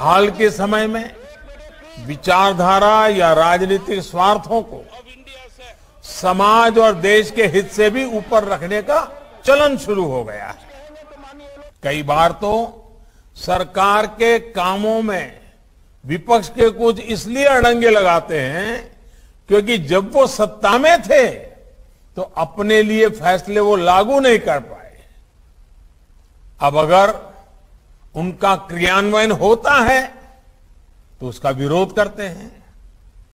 हाल के समय में विचारधारा या राजनीतिक स्वार्थों को समाज और देश के हित से भी ऊपर रखने का चलन शुरू हो गया है। कई बार तो सरकार के कामों में विपक्ष के कुछ इसलिए अड़ंगे लगाते हैं क्योंकि जब वो सत्ता में थे तो अपने लिए फैसले वो लागू नहीं कर पाए। अब अगर उनका क्रियान्वयन होता है तो उसका विरोध करते हैं।